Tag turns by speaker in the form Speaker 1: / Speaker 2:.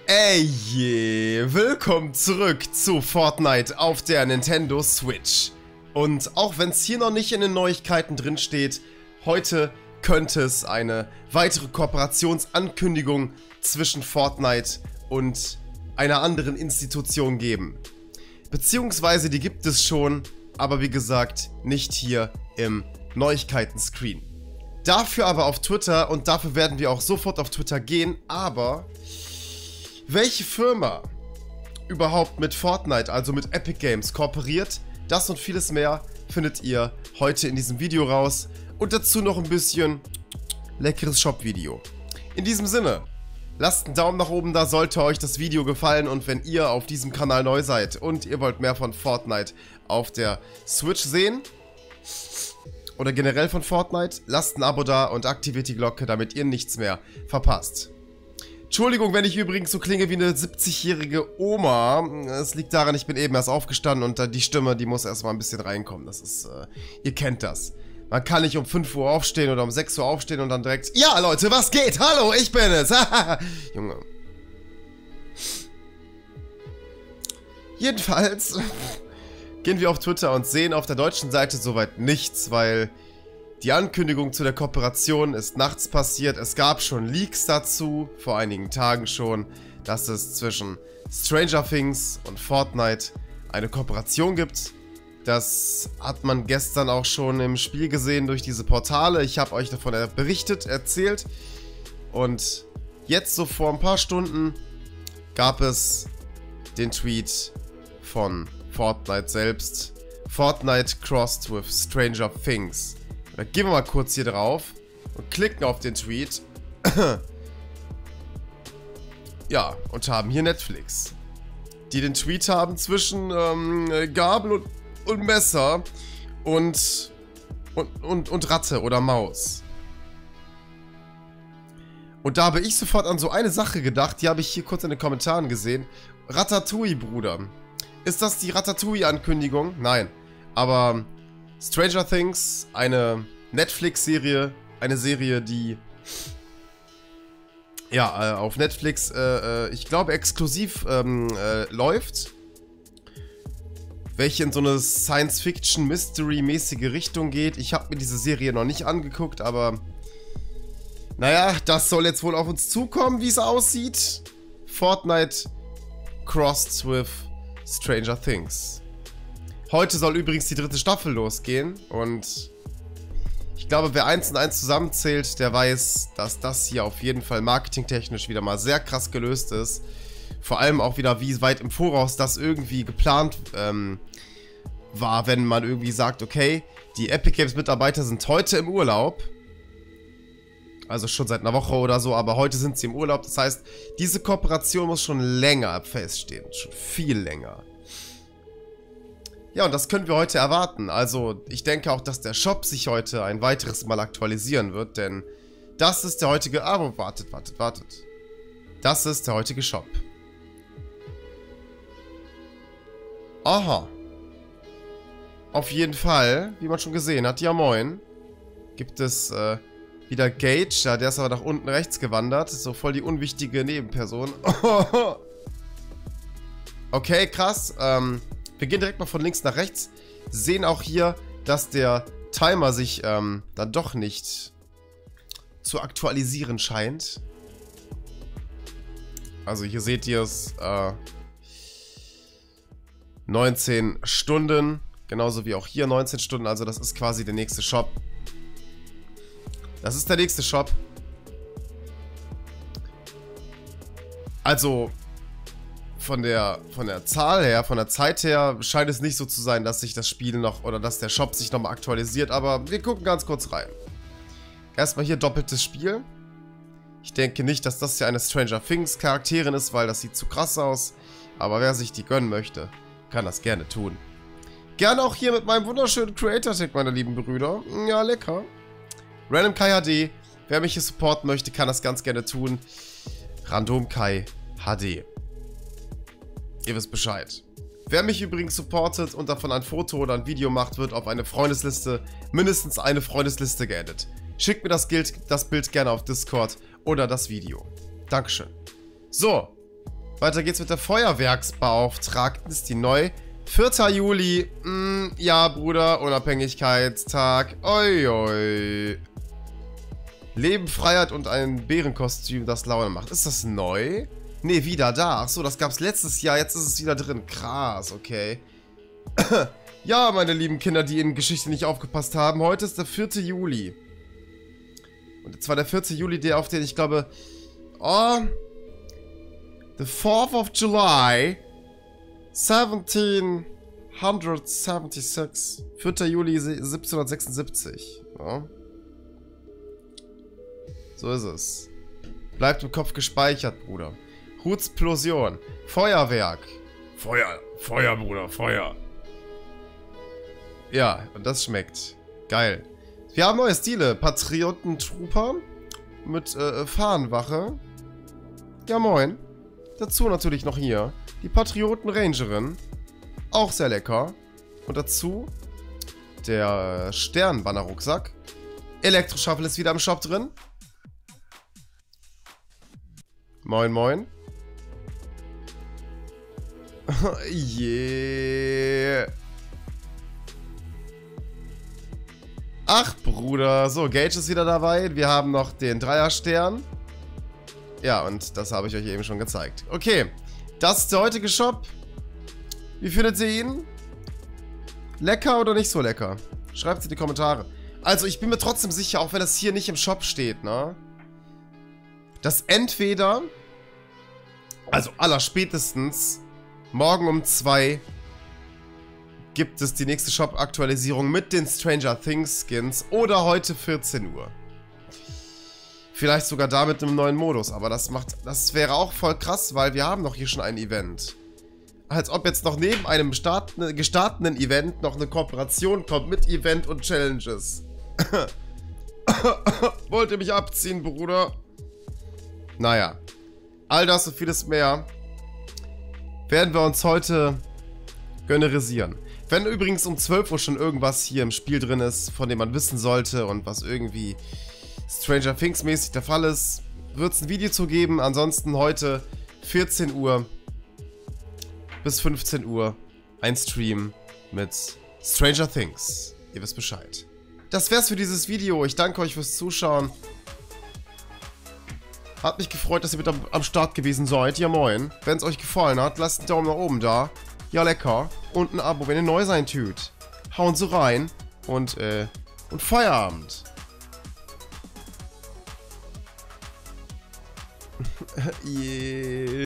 Speaker 1: Ey, willkommen zurück zu Fortnite auf der Nintendo Switch. Und auch wenn es hier noch nicht in den Neuigkeiten drin steht, heute könnte es eine weitere Kooperationsankündigung zwischen Fortnite und einer anderen Institution geben. Beziehungsweise die gibt es schon, aber wie gesagt, nicht hier im Neuigkeiten-Screen. Dafür aber auf Twitter, und dafür werden wir auch sofort auf Twitter gehen, aber welche Firma überhaupt mit Fortnite, also mit Epic Games, kooperiert, das und vieles mehr findet ihr heute in diesem Video raus. Und dazu noch ein bisschen leckeres Shop-Video. In diesem Sinne, lasst einen Daumen nach oben da, sollte euch das Video gefallen. Und wenn ihr auf diesem Kanal neu seid und ihr wollt mehr von Fortnite auf der Switch sehen, oder generell von Fortnite, lasst ein Abo da und aktiviert die Glocke, damit ihr nichts mehr verpasst. Entschuldigung, wenn ich übrigens so klinge wie eine 70-jährige Oma. Es liegt daran, ich bin eben erst aufgestanden und die Stimme, die muss erstmal ein bisschen reinkommen. Das ist, ihr kennt das. Man kann nicht um 5 Uhr aufstehen oder um 6 Uhr aufstehen und dann direkt: Ja, Leute, was geht? Hallo, ich bin es. Junge. Jedenfalls gehen wir auf Twitter und sehen auf der deutschen Seite soweit nichts, weil die Ankündigung zu der Kooperation ist nachts passiert. Es gab schon Leaks dazu, vor einigen Tagen schon, dass es zwischen Stranger Things und Fortnite eine Kooperation gibt. Das hat man gestern auch schon im Spiel gesehen durch diese Portale. Ich habe euch davon berichtet, erzählt. Und jetzt, so vor ein paar Stunden, gab es den Tweet von Fortnite selbst. Fortnite crossed with Stranger Things. Da gehen wir mal kurz hier drauf und klicken auf den Tweet. Ja, und haben hier Netflix, die den Tweet haben zwischen Gabel und Messer und Ratte oder Maus. Und da habe ich sofort an so eine Sache gedacht, die habe ich hier kurz in den Kommentaren gesehen. Ratatouille, Bruder. Ist das die Ratatouille-Ankündigung? Nein. Aber Stranger Things, eine Netflix-Serie, eine Serie, die ja auf Netflix, ich glaube, exklusiv läuft, welche in so eine Science-Fiction-Mystery-mäßige Richtung geht. Ich habe mir diese Serie noch nicht angeguckt, aber naja, das soll jetzt wohl auf uns zukommen, wie es aussieht. Fortnite crossed with Stranger Things. Heute soll übrigens die 3. Staffel losgehen und ich glaube, wer 1 und 1 zusammenzählt, der weiß, dass das hier auf jeden Fall marketingtechnisch wieder mal sehr krass gelöst ist. Vor allem auch wieder, wie weit im Voraus das irgendwie geplant war, wenn man irgendwie sagt, okay, die Epic Games Mitarbeiter sind heute im Urlaub. Also schon seit einer Woche oder so, aber heute sind sie im Urlaub. Das heißt, diese Kooperation muss schon länger feststehen. Schon viel länger. Ja, und das können wir heute erwarten. Also, ich denke auch, dass der Shop sich heute ein weiteres Mal aktualisieren wird, denn das ist der heutige... Aber wartet. Das ist der heutige Shop. Aha. Auf jeden Fall, wie man schon gesehen hat, ja moin, gibt es wieder Gage. Ja, der ist aber nach unten rechts gewandert. So voll die unwichtige Nebenperson. Okay, krass. Wir gehen direkt mal von links nach rechts. Sehen auch hier, dass der Timer sich dann doch nicht zu aktualisieren scheint. Also hier seht ihr es. 19 Stunden. Genauso wie auch hier 19 Stunden. Also das ist quasi der nächste Shop. Das ist der nächste Shop. Also von der Zahl her, von der Zeit her, scheint es nicht so zu sein, dass sich das Spiel noch, oder dass der Shop sich nochmal aktualisiert, aber wir gucken ganz kurz rein. Erstmal hier doppeltes Spiel. Ich denke nicht, dass das hier eine Stranger Things Charakterin ist, weil das sieht zu krass aus. Aber wer sich die gönnen möchte, kann das gerne tun. Gerne auch hier mit meinem wunderschönen Creator-Tag, meine lieben Brüder. Ja, lecker. Random Kai HD. Wer mich hier supporten möchte, kann das ganz gerne tun. Random Kai HD. Ihr wisst Bescheid. Wer mich übrigens supportet und davon ein Foto oder ein Video macht, wird auf eine Freundesliste, mindestens eine Freundesliste geaddet. Schickt mir das Bild gerne auf Discord oder das Video. Dankeschön. So, Weiter geht's mit der Feuerwerksbeauftragten. Ist die neu? 4. Juli. Ja, Bruder. Unabhängigkeitstag. Oi, oi. Leben, Freiheit und ein Bärenkostüm, das Laune macht. Ist das neu? Ne, wieder da. Achso, das gab's letztes Jahr. Jetzt ist es wieder drin. Krass, okay. Ja, meine lieben Kinder, die in Geschichte nicht aufgepasst haben. Heute ist der 4. Juli. Und zwar der 4. Juli, der auf den, ich glaube... Oh... The 4th of July... 1776. 4. Juli 1776. Ja. So ist es. Bleibt im Kopf gespeichert, Bruder. Hutsplosion. Feuerwerk. Feuer, Bruder, Feuer. Ja, und das schmeckt. Geil. Wir haben neue Stile. Patriotentrooper mit Fahnenwache. Ja, moin. Dazu natürlich noch hier die Patrioten-Rangerin. Auch sehr lecker. Und dazu der Sternbanner-Rucksack. Elektroschaffel ist wieder im Shop drin. Moin, moin. Yeah. Ach, Bruder. So, Gage ist wieder dabei. Wir haben noch den Dreierstern. Ja, und das habe ich euch eben schon gezeigt. Okay, das ist der heutige Shop. Wie findet ihr ihn? Lecker oder nicht so lecker? Schreibt es in die Kommentare. Also, ich bin mir trotzdem sicher, auch wenn das hier nicht im Shop steht, ne? Dass entweder, also allerspätestens, morgen um 2 gibt es die nächste Shop-Aktualisierung mit den Stranger Things Skins oder heute 14 Uhr. Vielleicht sogar da mit einem neuen Modus, aber das wäre auch voll krass, weil wir haben doch hier schon ein Event. Als ob jetzt noch neben einem gestarteten Event noch eine Kooperation kommt mit Event und Challenges. Wollt ihr mich abziehen, Bruder? Naja, all das und vieles mehr werden wir uns heute gönnerisieren. Wenn übrigens um 12 Uhr schon irgendwas hier im Spiel drin ist, von dem man wissen sollte und was irgendwie Stranger Things mäßig der Fall ist, wird es ein Video zu geben. Ansonsten heute 14 Uhr bis 15 Uhr ein Stream mit Stranger Things. Ihr wisst Bescheid. Das wär's für dieses Video. Ich danke euch fürs Zuschauen. Hat mich gefreut, dass ihr mit am Start gewesen seid. Ja moin. Wenn es euch gefallen hat, lasst einen Daumen nach oben da. Ja lecker. Und ein Abo, wenn ihr neu sein tut. Hauen Sie rein. Und Feierabend. Yeah.